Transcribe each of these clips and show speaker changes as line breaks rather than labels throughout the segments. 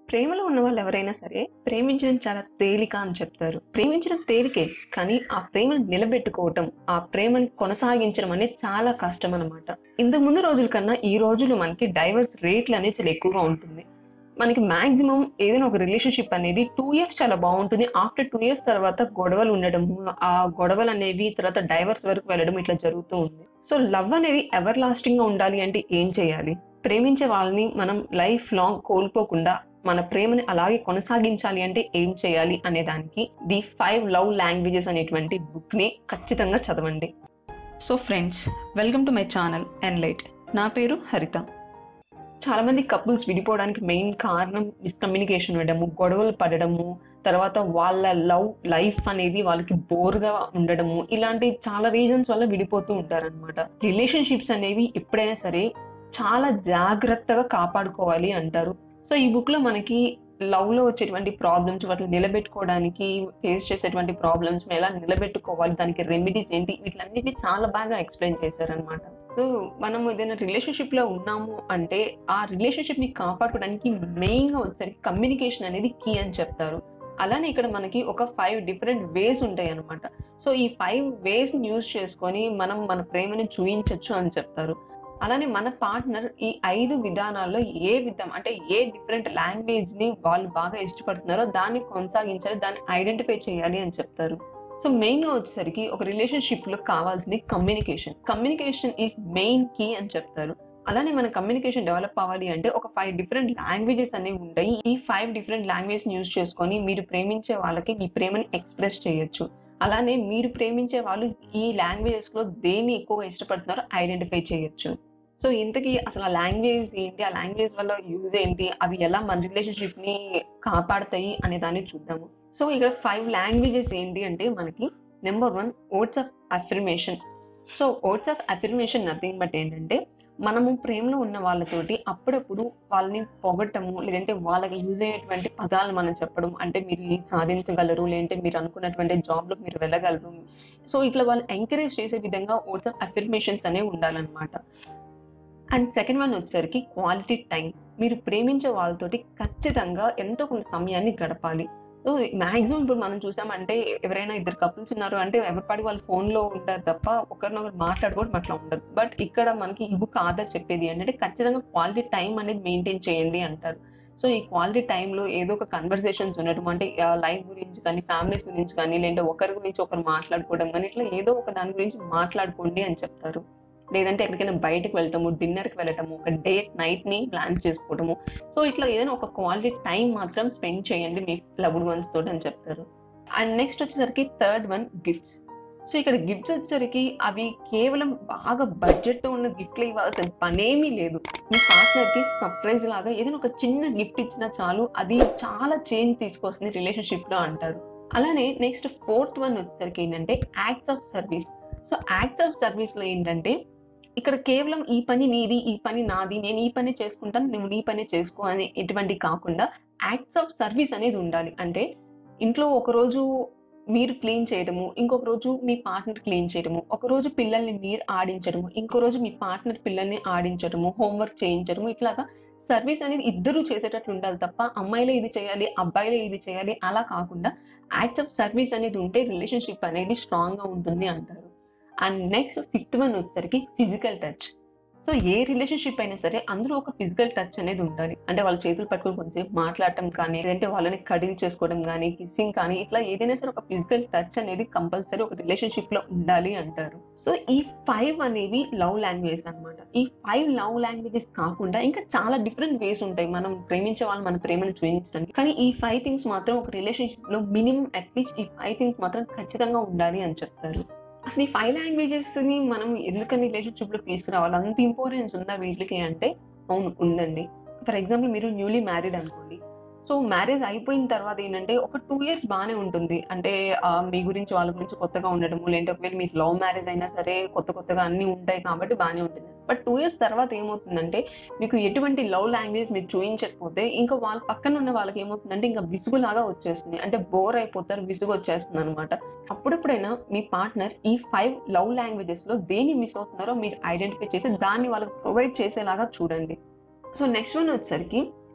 ప్రేమలో ఉన్న వాళ్ళు ఎవరైనా సరే ప్రేమించడం చాలా తేలిక అని చెప్తారు. ప్రేమించడం తేలికే, కానీ ఆ ప్రేమను నిలబెట్టుకోవటం, ఆ ప్రేమను కొనసాగించడం అనేది చాలా కష్టం అన్నమాట. ఇంతకు ముందు రోజుల కన్నా ఈ రోజుల్లో మనకి డైవర్స్ రేట్లు అనేది చాలా ఎక్కువగా ఉంటుంది. మనకి మాక్సిమం ఏదైనా ఒక రిలేషన్షిప్ అనేది 2 ఇయర్స్ చాలా బాగుంటుంది. ఆఫ్టర్ 2 ఇయర్స్ తర్వాత గొడవలు ఉండడము, ఆ గొడవలు అనేవి తర్వాత డైవర్స్ వరకు వెళ్ళడం ఇట్లా జరుగుతూ ఉంది. సో లవ్ అనేది ఎవర్ లాస్టింగ్ గా ఉండాలి అంటే ఏం చేయాలి? ప్రేమించే వాళ్ళని మనం లైఫ్ లాంగ్ కోల్పోకుండా మన ప్రేమని అలాగే కొనసాగించాలి అంటే ఏం చేయాలి అనే దానికి ది 5 లవ్ లాంగ్వేజెస్ అనేటువంటి బుక్ ని ఖచ్చితంగా చదవండి. So friends, welcome to my channel Enlight. నా పేరు హరిత. చాలా మంది కపుల్స్ విడిపోవడానికి మెయిన్ కారణం మిస్కమ్యూనికేషన్ ఉండడము, గొడవలు పడడము, తర్వాత వాళ్ళ లవ్ లైఫ్ అనేది వాళ్ళకి బోర్గా ఉండడము, ఇలాంటి చాలా రీజన్స్ వల్ల విడిపోతూ ఉంటారనమాట. రిలేషన్షిప్స్ అనేవి ఎప్పుడైనా సరే చాలా జాగ్రత్తగా కాపాడుకోవాలి అంటారు. సో ఈ బుక్ లో మనకి లవ్ లో వచ్చేటువంటి ప్రాబ్లమ్స్, వాటిని నిలబెట్టుకోవడానికి ఫేస్ చేసేటువంటి ప్రాబ్లమ్స్ ఎలా నిలబెట్టుకోవాలి, దానికి రెమెడీస్ ఏంటి, వీటిలన్నిటిని చాలా బాగా ఎక్స్ప్లెయిన్ చేశారనమాట. సో మనం ఏదైనా రిలేషన్షిప్ లో ఉన్నాము అంటే ఆ రిలేషన్షిప్ ని కాపాడుకోవడానికి మెయిన్ గా వచ్చేసరికి కమ్యూనికేషన్ అనేది కీ అని చెప్తారు. అలానే ఇక్కడ మనకి ఒక 5 డిఫరెంట్ వేస్ ఉంటాయి అనమాట. సో ఈ 5 వేస్ ని యూజ్ చేసుకొని మనం మన ప్రేమని చూయించవచ్చు అని చెప్తారు. అలానే మన పార్ట్నర్ ఈ 5 విధానాల్లో ఏ విధం అంటే ఏ డిఫరెంట్ లాంగ్వేజ్ ని వాళ్ళు బాగా ఇష్టపడుతున్నారో దాన్ని కొనసాగించాలి, దాన్ని ఐడెంటిఫై చేయాలి అని చెప్తారు. సో మెయిన్ గా వచ్చేసరికి ఒక రిలేషన్షిప్ లో కావాల్సింది communication. Communication is main key అని చెప్తారు. అలానే మన కమ్యూనికేషన్ డెవలప్ అవ్వాలి అంటే ఒక 5 డిఫరెంట్ లాంగ్వేజెస్ అనేవి ఉంటాయి. ఈ 5 డిఫరెంట్ లాంగ్వేజ్ యూజ్ చేసుకొని మీరు ప్రేమించే వాళ్ళకి మీ ప్రేమని ఎక్స్ప్రెస్ చేయొచ్చు. అలానే మీరు ప్రేమించే వాళ్ళు ఈ లాంగ్వేజెస్ లో దేన్ని ఎక్కువగా ఇష్టపడుతున్నారో ఐడెంటిఫై చేయొచ్చు. సో ఇంతకీ అసలు ఆ లాంగ్వేజ్ ఏంటి, ఆ లాంగ్వేజ్ వల్ల యూజ్ ఏంటి, అవి ఎలా మన రిలేషన్షిప్ ని కాపాడతాయి అనే దాన్ని చూద్దాము. సో ఇక్కడ 5 లాంగ్వేజెస్ ఏంటి అంటే మనకి number 1 words of affirmation. So words of affirmation nothing but ఏంటంటే మనము ప్రేమలో ఉన్న వాళ్ళతోటి అప్పుడప్పుడు వాళ్ళని పొగట్టము, లేదంటే వాళ్ళకి యూజ్ అయ్యేటువంటి పదాలు మనం చెప్పడం, అంటే మీరు ఇది సాధించగలరు, లేదంటే మీరు అనుకున్నటువంటి జాబ్ లో మీరు వెళ్ళగలరు. సో ఇట్లా వాళ్ళు ఎంకరేజ్ చేసే విధంగా వర్డ్స్ ఆఫ్ అఫర్మేషన్స్ అనేవి ఉండాలన్నమాట. అండ్ సెకండ్ వన్ వచ్చేసరికి క్వాలిటీ టైం. మీరు ప్రేమించే వాళ్ళతోటి ఖచ్చితంగా ఎంతో కొంత సమయాన్ని గడపాలి. సో మాక్సిమం ఇప్పుడు మనం చూసామంటే ఎవరైనా ఇద్దరు కపుల్స్ ఉన్నారు అంటే ఎవరిపాటి వాళ్ళు ఫోన్లో ఉంటారు తప్ప ఒకరినొకరు మాట్లాడుకోవడం అట్లా ఉండదు. బట్ ఇక్కడ మనకి ఈ బుక్ ఆధార్ చెప్పేది ఏంటంటే ఖచ్చితంగా క్వాలిటీ టైం అనేది మెయింటైన్ చేయండి అంటారు. సో ఈ క్వాలిటీ టైంలో ఏదో ఒక కన్వర్సేషన్స్ ఉండటం, అంటే లైఫ్ గురించి కానీ, ఫ్యామిలీస్ గురించి కానీ, లేదంటే ఒకరి గురించి ఒకరు మాట్లాడుకోవడం కానీ, ఇట్లా ఏదో ఒక దాని గురించి మాట్లాడుకోండి అని చెప్తారు. లేదంటే ఎక్కడికైనా బయటకు వెళ్ళటము, డిన్నర్కి వెళ్ళటము, ఒక డేట్ నైట్ ని ప్లాన్ చేసుకోవటము. సో ఇట్లా ఏదైనా ఒక క్వాలిటీ టైం మాత్రం స్పెండ్ చేయండి మీ లవ్డ్ వన్స్ తోటి అని చెప్తారు. అండ్ నెక్స్ట్ వచ్చేసరికి థర్డ్ వన్ గిఫ్ట్స్. సో ఇక్కడ గిఫ్ట్స్ వచ్చేసరికి అవి కేవలం బాగా బడ్జెట్ తో ఉన్న గిఫ్ట్లు ఇవ్వాల్సిన పనేమీ లేదు. మీ పార్ట్నర్ కి సర్ప్రైజ్ లాగా ఏదైనా ఒక చిన్న గిఫ్ట్ ఇచ్చినా చాలు, అది చాలా చేంజ్ తీసుకొస్తుంది రిలేషన్షిప్ లో అంటారు. అలానే నెక్స్ట్ ఫోర్త్ వన్ వచ్చేసరికి ఏంటంటే acts of service. So acts of service లో ఏంటంటే ఇక్కడ కేవలం ఈ పని నీది, ఈ పని నాది, నేను ఈ పని చేసుకుంటాను, నువ్వు నీ పని చేసుకో అని ఎటువంటి కాకుండా యాక్ట్స్ ఆఫ్ సర్వీస్ అనేది ఉండాలి. అంటే ఇంట్లో ఒకరోజు మీరు క్లీన్ చేయడము, ఇంకొక రోజు మీ పార్ట్నర్ క్లీన్ చేయడము, ఒక రోజు పిల్లల్ని మీరు ఆడించడము, ఇంకో రోజు మీ పార్ట్నర్ పిల్లల్ని ఆడించడము, హోంవర్క్ చేయించడము, ఇట్లాగా సర్వీస్ అనేది ఇద్దరు చేసేటట్లు ఉండాలి తప్ప అమ్మాయిలే ఇది చేయాలి, అబ్బాయిలే ఇది చేయాలి అలా కాకుండా యాక్ట్స్ ఆఫ్ సర్వీస్ అనేది ఉంటే రిలేషన్షిప్ అనేది స్ట్రాంగ్ గా ఉంటుంది అంటారు. అండ్ నెక్స్ట్ ఫిఫ్త్ వన్ వచ్చేసరికి ఫిజికల్ టచ్. సో ఏ రిలేషన్షిప్ అయినా సరే అందులో ఒక ఫిజికల్ టచ్ అనేది ఉండాలి. అంటే వాళ్ళ చేతులు పట్టుకొని కొంచెంసేపు మాట్లాడటం కానీ, లేదంటే వాళ్ళని కడిల్ చేసుకోవడం కానీ, కిస్సింగ్ కానీ, ఇట్లా ఏదైనా సరే ఒక ఫిజికల్ టచ్ అనేది కంపల్సరీ ఒక రిలేషన్షిప్ లో ఉండాలి అంటారు. సో ఈ 5 అనేవి లవ్ లాంగ్వేజెస్ అనమాట. ఈ 5 లవ్ లాంగ్వేజెస్ కాకుండా ఇంకా చాలా డిఫరెంట్ వేస్ ఉంటాయి మనం ప్రేమించే వాళ్ళు మన ప్రేమను చూపించడానికి. కానీ ఈ 5 థింగ్స్ మాత్రం ఒక రిలేషన్షిప్ లో మినిమం అట్లీస్ట్ ఈ 5 థింగ్స్ మాత్రం ఖచ్చితంగా ఉండాలి అని చెప్తారు. అసలు ఈ 5 లాంగ్వేజెస్ ని మనం ఎందుకని రిలేషన్షిప్ లో తీసుకురావాలి, అంత ఇంపార్టెన్స్ ఉందా వీటికి అంటే అవును ఉందండి. ఫర్ ఎగ్జాంపుల్ మీరు న్యూలీ మ్యారీడ్ అనుకోండి. సో మ్యారేజ్ అయిపోయిన తర్వాత ఏంటంటే ఒక 2 ఇయర్స్ బాగానే ఉంటుంది. అంటే మీ గురించి వాళ్ళ గురించి కొత్తగా ఉండడము, లేదంటే ఒకవేళ మీరు లవ్ మ్యారేజ్ అయినా సరే కొత్తగా అన్ని ఉంటాయి కాబట్టి బాగానే ఉంటుంది. బట్ 2 ఇయర్స్ తర్వాత ఏమవుతుందంటే మీకు ఎటువంటి లవ్ లాంగ్వేజ్ మీరు చూపించకపోతే ఇంకా వాళ్ళ పక్కన ఉన్న వాళ్ళకి ఏమవుతుందంటే ఇంకా విసుగులాగా వచ్చేస్తుంది. అంటే బోర్ అయిపోతారు, విసుగు వచ్చేస్తుంది అనమాట. అప్పుడెప్పుడైనా మీ పార్ట్నర్ ఈ 5 లవ్ లాంగ్వేజెస్ లో దేన్ని మిస్ అవుతున్నారో మీరు ఐడెంటిఫై చేసి దాన్ని వాళ్ళకి ప్రొవైడ్ చేసేలాగా చూడండి. సో నెక్స్ట్ వన్ వచ్చేసరికి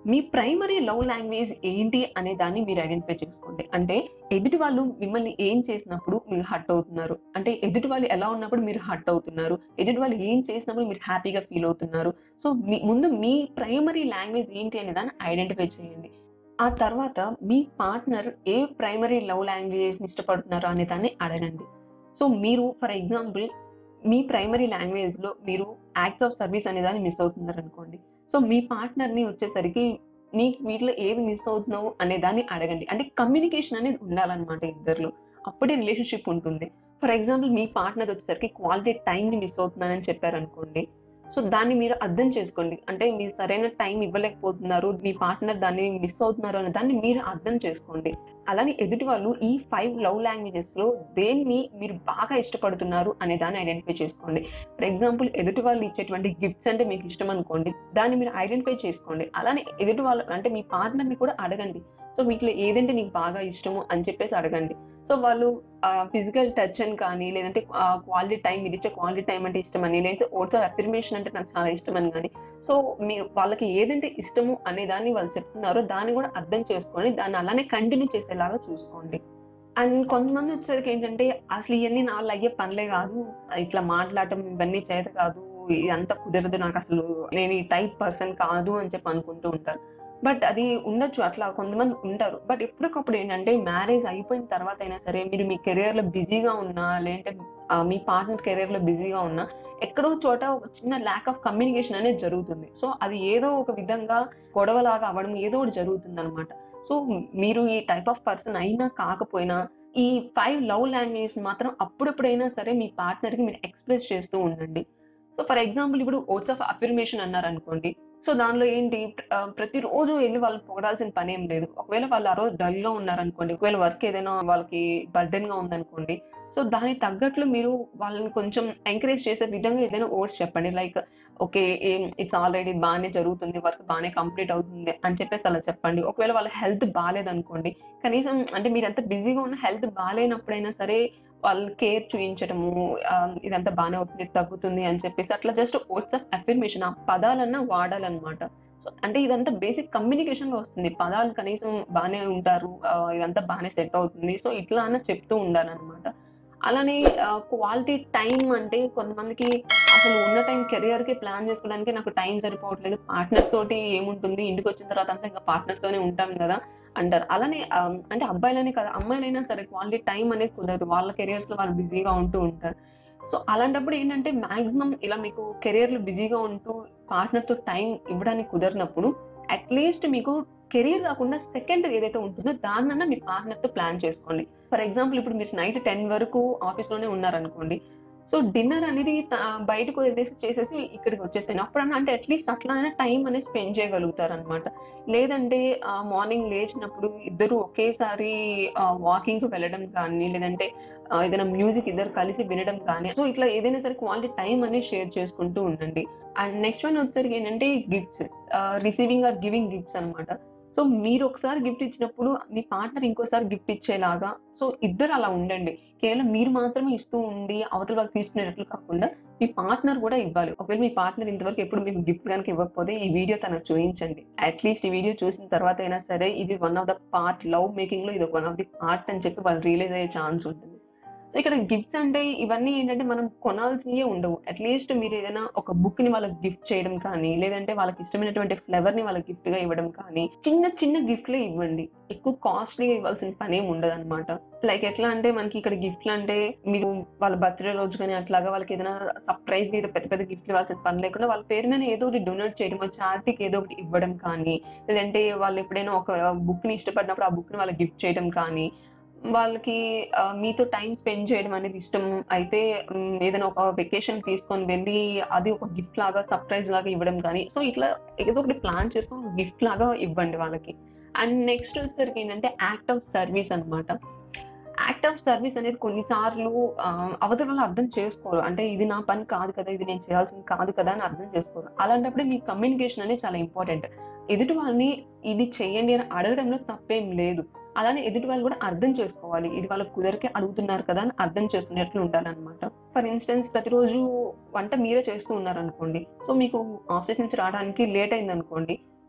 మీ ప్రైమరీ లవ్ లాంగ్వేజ్ ఏంటి అనే దాన్ని మీరు ఐడెంటిఫై చేసుకోండి. అంటే ఎదుటి వాళ్ళు మిమ్మల్ని ఏం చేసినప్పుడు మీరు హర్ట్ అవుతున్నారు, అంటే ఎదుటి వాళ్ళు ఎలా ఉన్నప్పుడు మీరు హర్ట్ అవుతున్నారు, ఎదుటి వాళ్ళు ఏం చేసినప్పుడు మీరు హ్యాపీగా ఫీల్ అవుతున్నారు. సో ముందు మీ ప్రైమరీ లాంగ్వేజ్ ఏంటి అనే దాన్ని ఐడెంటిఫై చేయండి. ఆ తర్వాత మీ పార్ట్నర్ ఏ ప్రైమరీ లవ్ లాంగ్వేజ్ని ఇష్టపడుతున్నారో అనే దాన్ని అడగండి. సో మీరు ఫర్ ఎగ్జాంపుల్ మీ ప్రైమరీ లాంగ్వేజ్లో మీరు యాక్ట్స్ ఆఫ్ సర్వీస్ అనే దాన్ని మిస్ అవుతున్నారు అనుకోండి. సో మీ పార్ట్నర్ని వచ్చేసరికి నీకు వీటిలో ఏది మిస్ అవుతున్నావు అనే దాన్ని అడగండి. అంటే కమ్యూనికేషన్ అనేది ఉండాలన్నమాట ఇద్దరిలో. అప్పుడే రిలేషన్షిప్ ఉంటుంది. ఫర్ ఎగ్జాంపుల్ మీ పార్ట్నర్ వచ్చేసరికి క్వాలిటీ టైంని మిస్ అవుతున్నానని చెప్పారనుకోండి. సో దాన్ని మీరు అర్థం చేసుకోండి. అంటే మీరు సరైన టైం ఇవ్వలేకపోతున్నారు, మీ పార్ట్నర్ దాన్ని మిస్ అవుతున్నారు అనే దాన్ని మీరు అర్థం చేసుకోండి. అలానే ఎదుటి వాళ్ళు ఈ 5 లవ్ లాంగ్వేజెస్‌లో దేన్ని మీరు బాగా ఇష్టపడుతున్నారు అనే దాన్ని ఐడెంటిఫై చేసుకోండి. ఫర్ ఎగ్జాంపుల్ ఎదుటి వాళ్ళు ఇచ్చేటువంటి గిఫ్ట్స్ అంటే మీకు ఇష్టం అనుకోండి. దాన్ని మీరు ఐడెంటిఫై చేసుకోండి. అలానే ఎదుటి వాళ్ళు అంటే మీ పార్ట్నర్‌ని కూడా అడగండి. సో వీటిలో ఏదంటే నీకు బాగా ఇష్టము అని చెప్పేసి అడగండి. సో వాళ్ళు ఫిజికల్ టచ్ అని కానీ, లేదంటే క్వాలిటీ టైం మీరిచ్చే క్వాలిటీ టైం అంటే ఇష్టమని, లేదంటే వర్డ్స్ ఆఫ్ అఫర్మేషన్ అంటే నాకు చాలా ఇష్టమని గాని, సో మీరు వాళ్ళకి ఏదంటే ఇష్టము అనే దాన్ని వాళ్ళు చెప్తున్నారో దాన్ని కూడా అర్థం చేసుకొని దాన్ని అలానే కంటిన్యూ చేసేలాగా చూసుకోండి. అండ్ కొంతమంది వచ్చేసరికి ఏంటంటే అసలు ఇయన్నీ నా వల్ల అయ్యే పనులే కాదు, ఇట్లా మాట్లాడటం ఇవన్నీ చేత కాదు, ఇదంతా కుదరదు, నాకు అసలు నేను ఈ టైప్ పర్సన్ కాదు అని చెప్పి అనుకుంటూ ఉంటారు. బట్ అది ఉండొచ్చు, అట్లా కొంతమంది ఉంటారు. బట్ ఎప్పటికప్పుడు ఏంటంటే మ్యారేజ్ అయిపోయిన తర్వాత అయినా సరే మీరు మీ కెరియర్‌లో బిజీగా ఉన్నా, లేదంటే మీ పార్ట్నర్ కెరియర్‌లో బిజీగా ఉన్నా, ఎక్కడో చోట ఒక చిన్న ల్యాక్ ఆఫ్ కమ్యూనికేషన్ అనేది జరుగుతుంది. సో అది ఏదో ఒక విధంగా గొడవలాగా అవ్వడం ఏదో ఒకటి జరుగుతుందనమాట. సో మీరు ఈ టైప్ ఆఫ్ పర్సన్ అయినా కాకపోయినా ఈ 5 లవ్ లాంగ్వేజ్ మాత్రం అప్పుడప్పుడైనా సరే మీ పార్ట్నర్‌కి మీరు ఎక్స్‌ప్రెస్ చేస్తూ ఉండండి. సో ఫర్ ఎగ్జాంపుల్ ఇప్పుడు వర్డ్స్ ఆఫ్ అఫర్మేషన్ అన్నారనుకోండి. సో దానిలో ఏంటి ప్రతిరోజు ఎళ్లి వాళ్ళని పొగడాల్సిన పనేం లేదు. ఒకవేళ వాళ్ళు ఆ రోజు డల్‌గా ఉన్నారనుకోండి, ఒకవేళ వర్క్ ఏదైనా వాళ్ళకి బర్డెన్‌గా ఉందనుకోండి. సో దానికి తగ్గట్లు మీరు వాళ్ళని కొంచెం ఎంకరేజ్ చేసే విధంగా ఏదైనా వర్డ్స్ చెప్పండి. లైక్ ఓకే, ఇట్స్ ఆల్రెడీ బానే జరుగుతుంది, వర్క్ బానే కంప్లీట్ అవుతుంది అని చెప్పేసి అలా చెప్పండి. ఒకవేళ వాళ్ళ హెల్త్ బాలేదనుకోండి, కనీసం అంటే మీరెంత బిజీగా ఉన్నా హెల్త్ బాలేనప్పుడైనా సరే వాళ్ళు కేర్ చూయించటము, ఇదంతా బానే అవుతుంది, తగ్గుతుంది అని చెప్పేసి అట్లా జస్ట్ వర్డ్స్ ఆఫ్ అఫర్మేషన్ ఆ పదాలన్నా వాడాలన్నమాట. సో అంటే ఇదంతా బేసిక్ కమ్యూనికేషన్‌లో వస్తుంది. పదాలు కనీసం బానే ఉంటారు, ఇదంతా బానే సెట్ అవుతుంది. సో ఇట్లా అన్నా చెప్తూ ఉండాలన్నమాట. అలానే క్వాలిటీ టైమ్ అంటే కొంతమందికి అసలు ఉన్న టైం కెరియర్‌కి ప్లాన్ చేసుకోవడానికి నాకు టైం సరిపోవట్లేదు. పార్ట్నర్ తోటి ఏముంటుంది, ఇంటికొచ్చిన తర్వాత అంతా ఇంకా పార్ట్నర్‌తోనే ఉంటాం గదా అంటారు. అలానే అంటే అబ్బాయిలనే కాదు, అమ్మాయిలైనా సరే క్వాలిటీ టైం అనేది కుదరదు. వాళ్ళ కెరియర్స్‌లో వాళ్ళు బిజీగా ఉంటూ ఉంటారు. సో అలాంటప్పుడు ఏంటంటే మాక్సిమం ఇలా మీకు కెరియర్‌లో బిజీగా ఉంటూ పార్ట్నర్‌తో టైం ఇవ్వడానికి కుదరనప్పుడు అట్‌లీస్ట్ మీకు కెరియర్ కాకుండా సెకండ్ ఏదైతే ఉంటుందో దాన్నన్నా మీ పార్ట్నర్‌తో ప్లాన్ చేసుకోండి. ఫర్ ఎగ్జాంపుల్ ఇప్పుడు మీరు నైట్ 10 వరకు ఆఫీస్‌లోనే ఉన్నారనుకోండి. సో డిన్నర్ అనేది బయటకు వెళ్ళేసి చేసేసి ఇక్కడికి వచ్చేసేయండి. అప్పుడన్నా అంటే అట్‌లీస్ట్ అట్లా అయినా టైం అనేది స్పెండ్ చేయగలుగుతారనమాట. లేదంటే మార్నింగ్ లేచినప్పుడు ఇద్దరు ఒకేసారి వాకింగ్‌కి వెళ్ళడం కానీ, లేదంటే ఏదైనా మ్యూజిక్ ఇద్దరు కలిసి వినడం కానీ, సో ఇట్లా ఏదైనా సరే క్వాలిటీ టైం అనేది షేర్ చేసుకుంటూ ఉండండి. అండ్ నెక్స్ట్ వన్ వచ్చేసరికి ఏంటంటే gifts, receiving or giving gifts అనమాట. సో మీరు ఒకసారి గిఫ్ట్ ఇచ్చినప్పుడు మీ పార్ట్నర్ ఇంకోసారి గిఫ్ట్ ఇచ్చేలాగా, సో ఇద్దరు అలా ఉండండి. కేవలం మీరు మాత్రమే ఇస్తూ ఉండి అవతల వాళ్ళకి తీసుకునేటట్లు కాకుండా మీ పార్ట్నర్ కూడా ఇవ్వాలి. ఒకవేళ మీ పార్ట్నర్ ఇంతవరకు ఎప్పుడు మీకు గిఫ్ట్ గనుక ఇవ్వకపోతే ఈ వీడియో తనకు చూయించండి. అట్‌లీస్ట్ ఈ వీడియో చూసిన తర్వాత అయినా సరే ఇది one of the part, love మేకింగ్‌లో ఇది వన్ ఆఫ్ ది పార్ట్ అని చెప్పి వాళ్ళు రియలైజ్ అయ్యే ఛాన్స్ ఉంటుంది. సో ఇక్కడ గిఫ్ట్స్ అంటే ఇవన్నీ ఏంటంటే మనం కొనాల్సినయే ఉండవు. అట్‌లీస్ట్ మీరు ఏదైనా ఒక బుక్‌ని వాళ్ళకి గిఫ్ట్ చేయడం కానీ, లేదంటే వాళ్ళకి ఇష్టమైనటువంటి ఫ్లవర్‌ని వాళ్ళకి గిఫ్ట్‌గా ఇవ్వడం కానీ, చిన్న చిన్న గిఫ్ట్‌లే ఇవ్వండి. ఎక్కువ కాస్ట్‌లీగా ఇవ్వాల్సిన పనేం ఉండదన్నమాట. లైక్ ఎట్లా అంటే మనకి ఇక్కడ గిఫ్ట్‌లంటే మీరు వాళ్ళ బర్త్‌డే రోజు గాని అట్లాగా వాళ్ళకి ఏదైనా సర్ప్రైజ్‌గా ఏదో పెద్ద పెద్ద గిఫ్ట్‌లు ఇవ్వాల్సిన పని లేకుండా వాళ్ళ పేరు మీద ఏదో ఒకటి డొనేట్ చేయడమో, చారిటీకి ఏదో ఒకటి ఇవ్వడం కానీ, లేదంటే వాళ్ళు ఎప్పుడైనా ఒక బుక్‌ని ఇష్టపడినప్పుడు ఆ బుక్‌ని వాళ్ళకి గిఫ్ట్ చేయడం కానీ, వాళ్ళకి మీతో టైమ్ స్పెండ్ చేయడం అనేది ఇష్టం అయితే ఏదైనా ఒక వెకేషన్ తీసుకొని వెళ్ళి అది ఒక గిఫ్ట్ లాగా, సర్ప్రైజ్ లాగా ఇవ్వడం కానీ, సో ఇట్లా ఏదో ఒకటి ప్లాన్ చేసుకొని గిఫ్ట్ లాగా ఇవ్వండి వాళ్ళకి. అండ్ నెక్స్ట్ వచ్చేసరికి ఏంటంటే యాక్ట్ ఆఫ్ సర్వీస్ అనమాట. యాక్ట్ ఆఫ్ సర్వీస్ అనేది కొన్నిసార్లు అవతల వాళ్ళు అర్థం చేసుకోరు. అంటే ఇది నా పని కాదు కదా, ఇది నేను చేయాల్సింది కాదు కదా అని అర్థం చేసుకోరు. అలాంటప్పుడే మీ కమ్యూనికేషన్ అనేది చాలా ఇంపార్టెంట్. ఎదుటి వాళ్ళని ఇది చేయండి అని అడగడంలో తప్పేం లేదు. అలానే ఎదుటి వాళ్ళు కూడా అర్థం చేసుకోవాలి. ఇది వాళ్ళకి కుదరకే అడుగుతున్నారు కదా అని అర్థం చేసుకునేట్లు ఉండాలన్నమాట. ఫర్ ఇన్‌స్టెన్స్ ప్రతిరోజు వంట మీరే చేస్తూ ఉన్నారనుకోండి. సో మీకు ఆఫీస్ నుంచి రావడానికి లేట్ అయిందనుకోండి.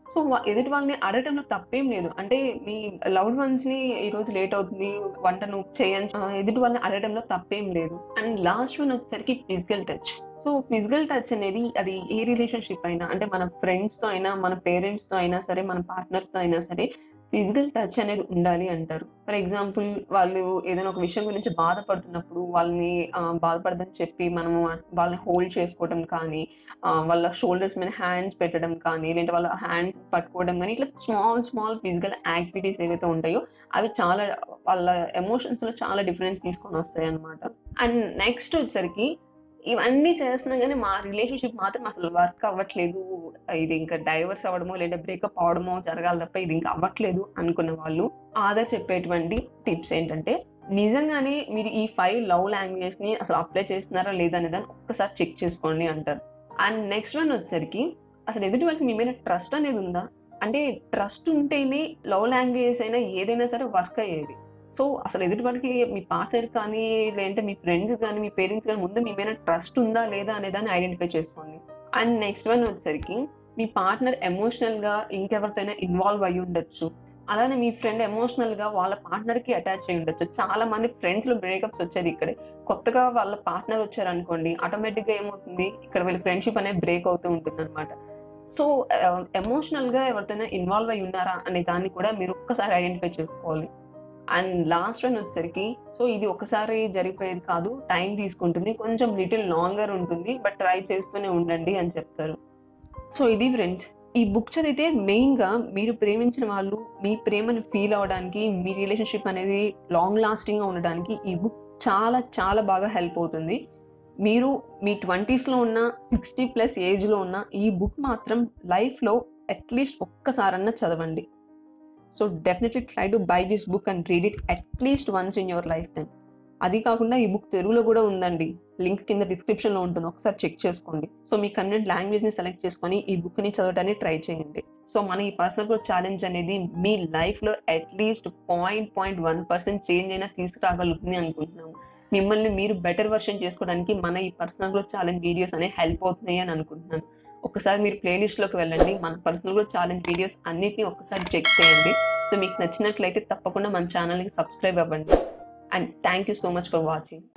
సో ఎదుటి వాళ్ళని అడగటంలో తప్పేం లేదు. అంటే మీ లవ్డ్ వన్స్‌ని ఈరోజు లేట్ అవుతుంది, వంట నువ్వు చేయని ఎదుటి వాళ్ళని అడగడంలో తప్పేం లేదు. అండ్ లాస్ట్ వన్ వచ్చేసరికి physical touch. So physical touch అనేది అది ఏ రిలేషన్‌షిప్ అయినా, అంటే మన ఫ్రెండ్స్‌తో అయినా, మన పేరెంట్స్‌తో అయినా సరే, మన పార్ట్నర్‌తో అయినా సరే ఫిజికల్ టచ్ అనేది ఉండాలి అంటారు. ఫర్ ఎగ్జాంపుల్ వాళ్ళు ఏదైనా ఒక విషయం గురించి బాధపడుతున్నప్పుడు వాళ్ళని బాధపడదని చెప్పి మనము వాళ్ళని హోల్డ్ చేసుకోవడం కానీ, వాళ్ళ షోల్డర్స్ మీద హ్యాండ్స్ పెట్టడం కానీ, లేదంటే వాళ్ళ హ్యాండ్స్ పట్టుకోవడం కానీ, ఇట్లా స్మాల్ ఫిజికల్ యాక్టివిటీస్ ఏవైతే ఉంటాయో అవి చాలా వాళ్ళ ఎమోషన్స్‌లో చాలా డిఫరెన్స్ తీసుకొని వస్తాయన్నమాట. అండ్ నెక్స్ట్ వచ్చేసరికి ఇవన్నీ చేస్తున్నాం గానీ మా రిలేషన్‌షిప్ మాత్రం అసలు వర్క్ అవ్వట్లేదు. ఇది ఇంకా డైవర్స్ అవ్వడమో, లేదా బ్రేకప్ అవ్వడమో జరగాలి తప్ప ఇది ఇంకా అవ్వట్లేదు అనుకున్న వాళ్ళు ఆధార్ చెప్పేటువంటి టిప్స్ ఏంటంటే, నిజంగానే మీరు ఈ 5 లవ్ లాంగ్వేజెస్‌ని అసలు అప్లై చేస్తున్నారా లేదా అనే దాన్ని ఒక్కసారి చెక్ చేసుకోండి అంటారు. అండ్ నెక్స్ట్ వన్ వచ్చేసరికి అసలు ఎదుటి వాళ్ళకి మీ మీద ట్రస్ట్ అనేది ఉందా? అంటే ట్రస్ట్ ఉంటేనే లవ్ లాంగ్వేజెస్ అయినా ఏదైనా సరే వర్క్ అయ్యేది. సో అసలు ఎదుటి వాళ్ళకి మీ పార్ట్నర్ కానీ, లేదంటే మీ ఫ్రెండ్స్ కానీ, మీ పేరెంట్స్ కానీ ముందు మీ మీద ట్రస్ట్ ఉందా లేదా అనే దాన్ని ఐడెంటిఫై చేసుకోండి. అండ్ నెక్స్ట్ వన్ వచ్చేసరికి మీ పార్ట్నర్ ఎమోషనల్‌గా ఇంకెవరితో అయినా ఇన్వాల్వ్ అయ్యి ఉండొచ్చు. అలానే మీ ఫ్రెండ్ ఎమోషనల్‌గా వాళ్ళ పార్ట్నర్‌కి అటాచ్ అయ్యి ఉండొచ్చు. చాలా మంది ఫ్రెండ్స్‌లో బ్రేకప్స్ వచ్చేది ఇక్కడే. కొత్తగా వాళ్ళ పార్ట్నర్ వచ్చారనుకోండి, ఆటోమేటిక్‌గా ఏమవుతుంది, ఇక్కడ వీళ్ళ ఫ్రెండ్‌షిప్ అనేది బ్రేక్ అవుతూ ఉంటుందన్నమాట. సో ఎమోషనల్‌గా ఎవరితోనైనా ఇన్వాల్వ్ అయ్యి ఉన్నారా అనే దాన్ని కూడా మీరు ఒక్కసారి ఐడెంటిఫై చేసుకోవాలి. అండ్ లాస్ట్ వన్ వచ్చేసరికి సో ఇది ఒకసారి జరిగిపోయేది కాదు. టైం తీసుకుంటుంది. కొంచెం లిటిల్ లాంగర్ ఉంటుంది. బట్ ట్రై చేస్తూనే ఉండండి అని చెప్తారు. సో ఇది ఫ్రెండ్స్. ఈ బుక్ చదివితే మెయిన్‌గా మీరు ప్రేమించిన వాళ్ళు మీ ప్రేమను ఫీల్ అవ్వడానికి, మీ రిలేషన్‌షిప్ అనేది లాంగ్ లాస్టింగ్‌గా ఉండడానికి ఈ బుక్ చాలా బాగా హెల్ప్ అవుతుంది. మీరు మీ 20స్‌లో ఉన్న, 60+ ఏజ్‌లో ఉన్న ఈ బుక్ మాత్రం లైఫ్‌లో అట్‌లీస్ట్ ఒక్కసారన్నా చదవండి. So definitely try to buy this book and read it at least once in your lifetime. అది కాకుండా ఈ బుక్ తెలుగులో కూడా ఉందండి. లింక్ కింద డిస్క్రిప్షన్‌లో ఉంటుంది. ఒకసారి చెక్ చేసుకోండి. సో మీ కన్వీనియంట్ లాంగ్వేజ్‌ని సెలెక్ట్ చేసుకొని ఈ బుక్‌ని చదవడానికి ట్రై చేయండి. సో మన ఈ పర్సనల్ గ్రోత్ ఛాలెంజ్ అనేది మీ లైఫ్‌లో అట్‌లీస్ట్ 0.1% చేంజ్ అయినా తీసుకురాగలుగుతుంది అనుకుంటున్నాము. మిమ్మల్ని మీరు బెటర్ వెర్షన్ చేసుకోవడానికి మన ఈ పర్సనల్ గ్రోత్ ఛాలెంజ్ వీడియోస్ అనేవి హెల్ప్ అవుతున్నాయి అని అనుకుంటున్నాను. ఒకసారి మీరు ప్లేలిస్ట్‌లోకి వెళ్ళండి. మన పర్సనల్ గ్రోత్ ఛాలెంజ్ వీడియోస్ అన్నిటిని ఒకసారి చెక్ చేయండి. సో మీకు నచ్చినట్లయితే తప్పకుండా మన ఛానల్‌కి సబ్స్క్రైబ్ అవ్వండి. And thank you so much for watching.